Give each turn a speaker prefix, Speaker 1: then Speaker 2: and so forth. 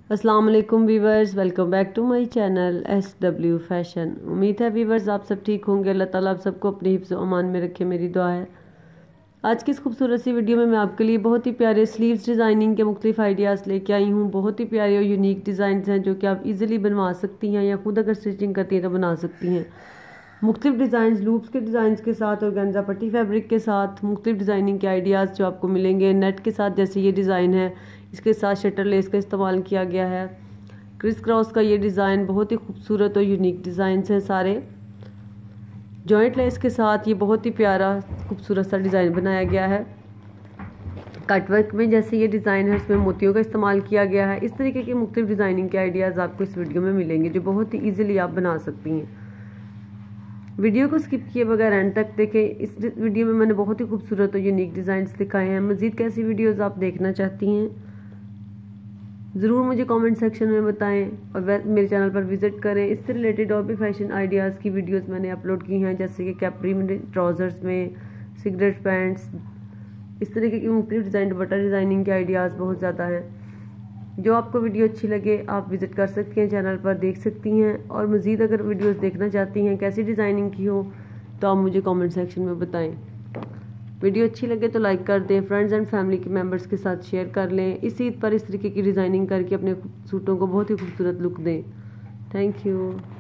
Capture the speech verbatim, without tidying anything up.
Speaker 1: अस्सलाम वालेकुम viewers, welcome back to my channel S W fashion. उम्मीद है वीवर्स आप सब ठीक होंगे। अल्लाह ताला आप सबको अपने हिफ्ज़ अमान में रखे, मेरी दुआ है। आज की इस खूबसूरत सी वीडियो में मैं आपके लिए बहुत ही प्यारे स्लीव्स डिज़ाइनिंग के मुख्तलिफ आइडियाज़ लेके आई हूँ। बहुत ही प्यारे और यूनिक डिज़ाइन हैं जो कि आप इजीली बनवा सकती हैं या खुद अगर स्टिचिंग करती हैं तो बना सकती हैं। मुख्तलिफ डिज़ाइन लूप्स के डिज़ाइन के साथ और गंजा पट्टी फैब्रिक के साथ मुख्तलिफ डिज़ाइनिंग के आइडियाज़ जो आपको मिलेंगे। नेट के साथ जैसे ये डिज़ाइन है, इसके साथ शटर लेस का इस्तेमाल किया गया है। क्रिस क्रॉस का ये डिज़ाइन बहुत ही खूबसूरत और यूनिक डिज़ाइन हैं सारे। जॉइंट लेस के साथ ये बहुत ही प्यारा खूबसूरत सा डिज़ाइन बनाया गया है। कटवर्क में जैसे ये डिज़ाइन है इसमें मोतियों का इस्तेमाल किया गया है। इस तरीके के मुख्तलिफ डिज़ाइनिंग के आइडियाज़ आपको इस वीडियो में मिलेंगे जो बहुत ही ईजिली आप बना सकती हैं। वीडियो को स्किप किए बगैर एंड तक देखें। इस वीडियो में मैंने बहुत ही खूबसूरत और यूनिक डिज़ाइंस दिखाए हैं। मज़ीद कैसी वीडियोस आप देखना चाहती हैं ज़रूर मुझे कमेंट सेक्शन में बताएं और मेरे चैनल पर विज़िट करें। इससे रिलेटेड और भी फैशन आइडियाज़ की वीडियोस मैंने अपलोड की हैं, जैसे कि कैप्री में, ट्राउज़र्स में, सिगरेट पैंट्स, इस तरीके की मुख्तलिफ डिज़ाइन बटर डिज़ाइनिंग के आइडियाज़ बहुत ज़्यादा हैं। जो आपको वीडियो अच्छी लगे आप विज़िट कर सकती हैं, चैनल पर देख सकती हैं। और मज़ीद अगर वीडियोस देखना चाहती हैं कैसी डिज़ाइनिंग की हो तो आप मुझे कमेंट सेक्शन में बताएं। वीडियो अच्छी लगे तो लाइक कर दें, फ्रेंड्स एंड फैमिली के मेंबर्स के साथ शेयर कर लें। इस ईद पर इस तरीके की डिज़ाइनिंग करके अपने सूटों को बहुत ही खूबसूरत लुक दें। Thank you.